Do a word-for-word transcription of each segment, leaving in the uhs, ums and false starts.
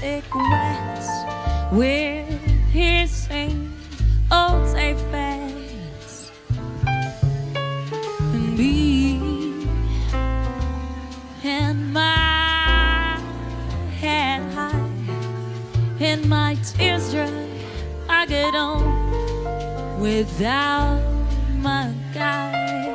cigarettes with his same old safe beds, and me and my head high and my tears dry. I get on without my guy.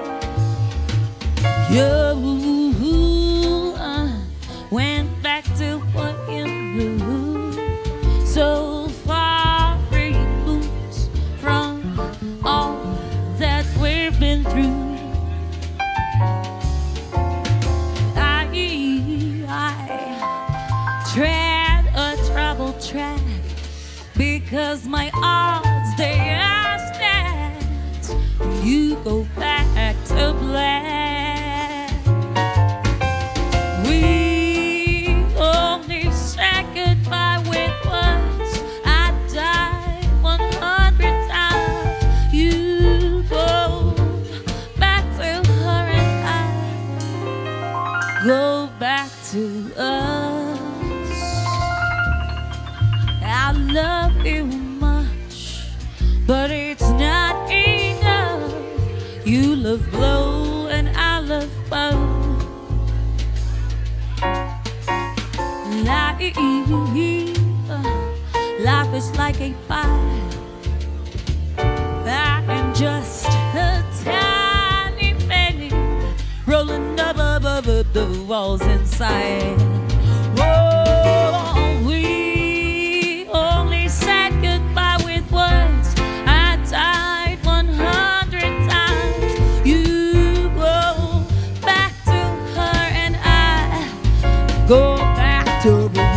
You uh, went back to what you knew, so far removed from all that we've been through. I, I tread a troubled track because my odds they are stacked. You go back to black. We only said goodbye with words. I died one hundred times. You go back to her and I go back to us. I love you much, but it's not enough. You love blow and I love bow. Life, life is like a pie. I am just a tiny penny rolling up above the walls inside. Oh, we only said goodbye with words. I died one hundred times. You go back to her and I go back to me.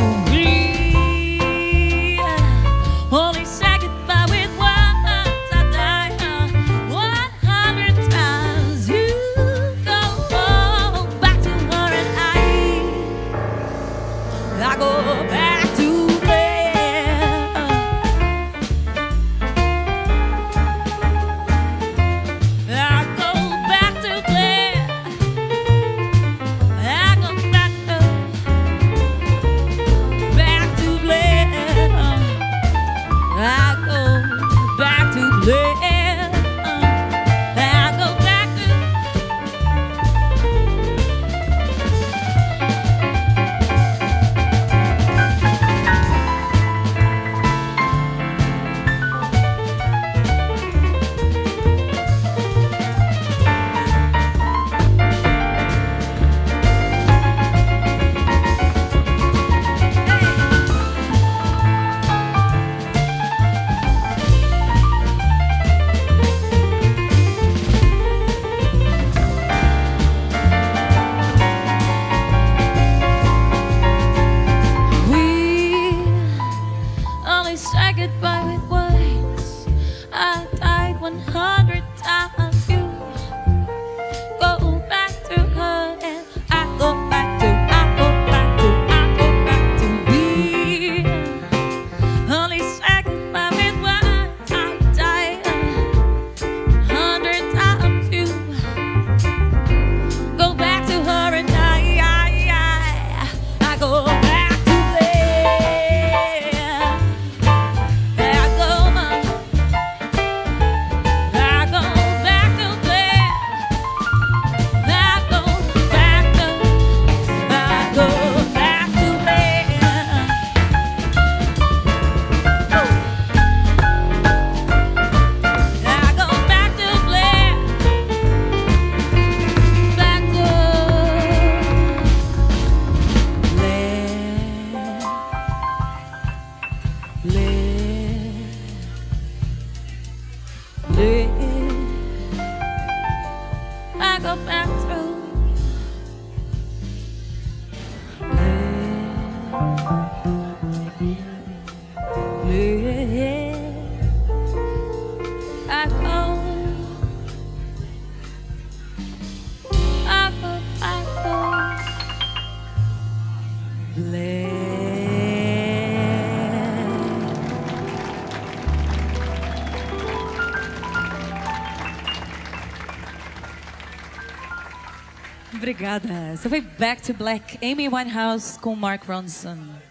Only said goodbye with words. I died one hundred times. You go back to her and I I go back to bed. I go back to bed. I go back to back to bed. I go back to bed. I go back to say goodbye with words. I died one hundred times. You go back to her and I go back to, I go back to, I go back to me. Only say goodbye with words. I died one hundred times. You go back to her and I, I, I, I go back. I go back to I go, I go, I go, Obrigada. Você foi Back to Black, Amy Winehouse com Mark Ronson.